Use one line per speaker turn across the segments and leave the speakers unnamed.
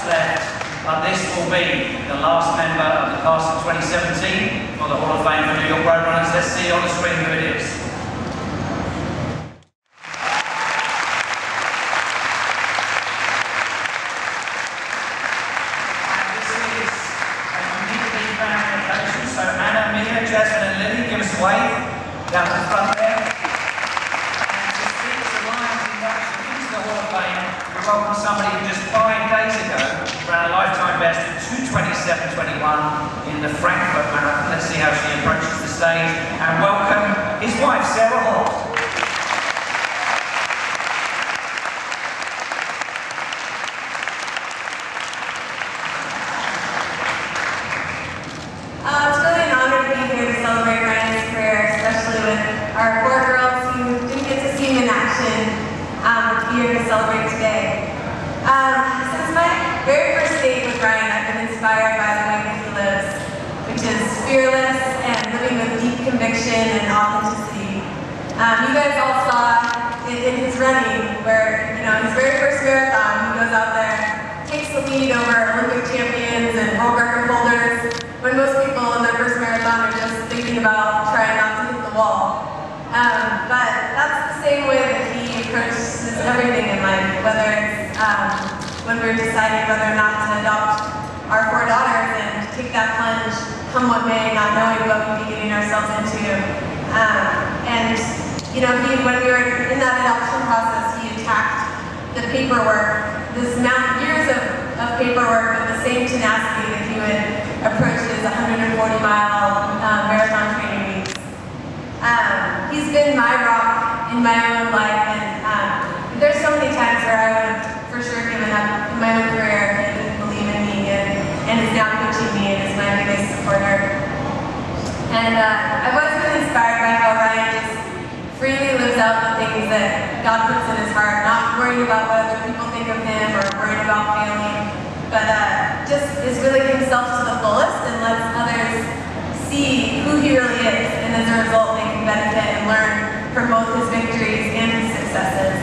left, but this will be the last member of the class of 2017 for the Hall of Fame for New York Road Runners. Let's see on the screen who it is. So Anna, Mia, Jasmine and Lily, give us a wave down to the front there. And to speak to Ryan's induction into the Hall of Fame, we welcome somebody who just 5 days ago ran a lifetime best of 2:27:21 in the Frankfurt Marathon. Let's see how she approaches the stage. And welcome his wife, Sara Hall.
It's really an honor to be here to celebrate Ryan's career, especially with our 4 girls who didn't get to see him in action, to be here to celebrate today. Since my very first date with Ryan, I've been inspired by the way that he lives, which is fearless and living with deep conviction and authenticity. You guys all saw in his running where, his very first marathon, he goes out there, takes the lead over Olympic champions and world record holders, when most people in their first marathon are just thinking about trying not to hit the wall. But that's the same way that he approaches everything in life, whether it's when we're deciding whether or not to adopt our 4 daughters and take that plunge, come what may, not knowing what we'd be getting ourselves into. When we were in that adoption process, he attacked the paperwork, years of paperwork with the same tenacity that he would approach his 140-mile marathon training weeks. He's been my rock in my own life, and there's so many times where I would have for sure given up in my own career if he didn't believe in me and is now coaching me and is my biggest supporter. And I've always been inspired by how Ryan just freely lives out the things that God puts in his heart, not worrying about what other people think of him or worried about failing, but just is really himself to the fullest and lets others see who he really is, and as a result they can benefit and learn from both his victories and his successes.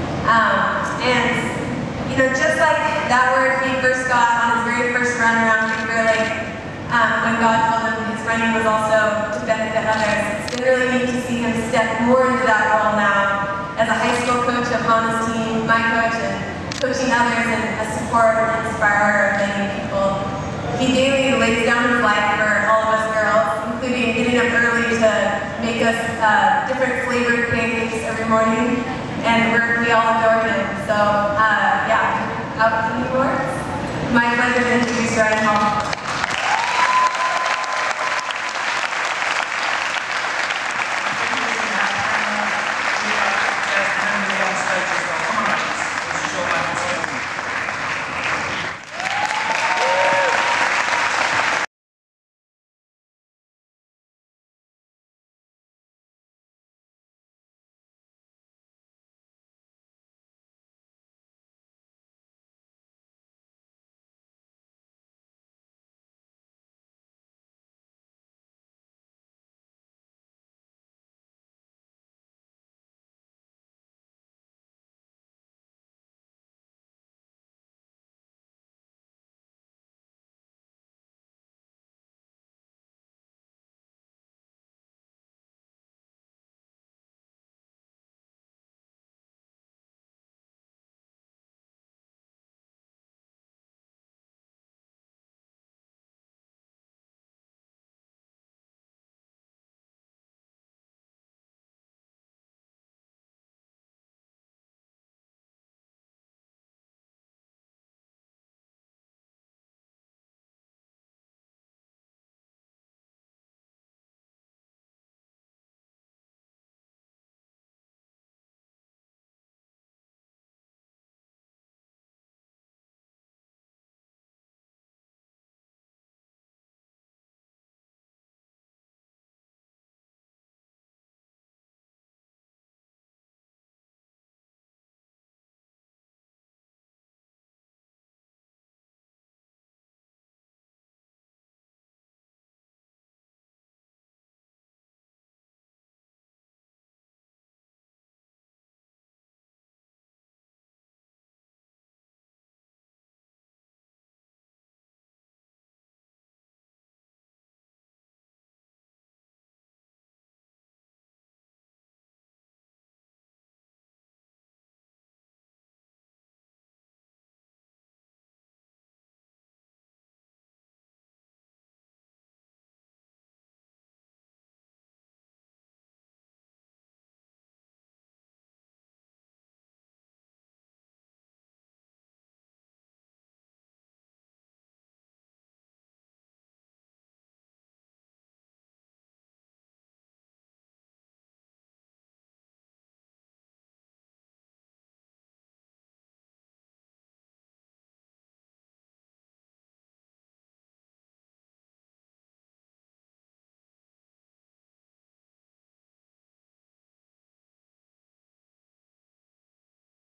Just like that word he first got on his very first run around Finger Lake, when God told him his running was also to benefit others, it's been really neat to see him step more into that role now as a high school coach of Hannah's team, my coach, and coaching others and a supporter and inspirer of many people. He daily lays down his life for all of us girls, including getting up early to make us different flavored pancakes every morning, and we all adore him. So, any words? My pleasure to introduce Sara Hall.